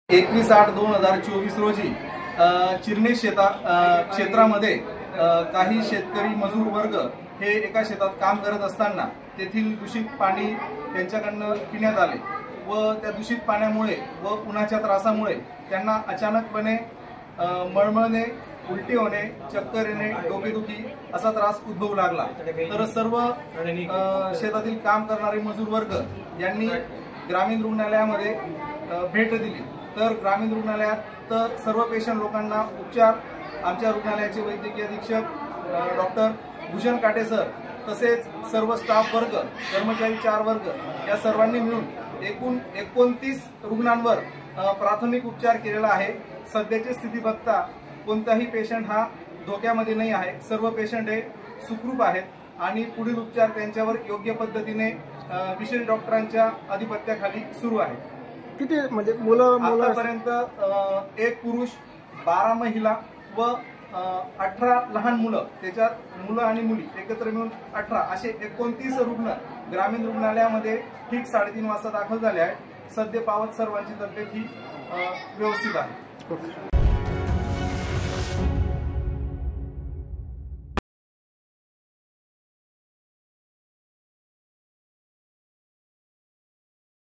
21/8/2024 रोजी चिरणे क्षेत्रामध्ये काही शेतकरी मजूर वर्ग हे एका शेतात काम करत असताना तेथील दूषित पाणी त्यांच्याकडनं पिण्यात आले व त्या दूषित पाण्यामुळे व उन्हाच्या त्रासामुळे त्यांना अचानकपणे मळमळणे, उलटी होणे, चक्कर येणे, डोकेदुखी असा त्रास उद्भवू लागला। तर सर्व शेतातील काम करणारे मजूर वर्ग यांनी ग्रामीण रुग्णालयामध्ये भेट दिली। तर ग्रामीण रुग्णालयात सर्व पेशंट लोकांना उपचार आमच्या रुग्णालयाचे वैद्यकीय अधीक्षक डॉक्टर भूषण काटे सर तसेच सर्व स्टाफ वर्ग, कर्मचारी 4 वर्ग या सर्वांनी मिळून एकूण 29 रुग्णांवर प्राथमिक उपचार केलेला आहे। सध्याची स्थिती बघता कोणताही पेशंट हा धोक्यामध्ये नाही आहे। सर्व पेशंट हे सुखरूप आहेत आणि पुढील उपचार त्यांच्यावर योग्य पद्धतीने विशेष डॉक्टरांच्या अधिपत्याखाली सुरू आहे। किती म्हणजे मुलं आतापर्यंत 1 पुरुष, 12 महिला व 18 लहान मुलं, त्याच्यात मुलं आणि मुली एकत्र मिळून 18 असे 29 रुग्ण ग्रामीण रुग्णालयामध्ये ठीक 3:30 वाजता दाखल झाले आहेत। सध्या पावत सर्वांची तब्येत ही व्यवस्थित आहे।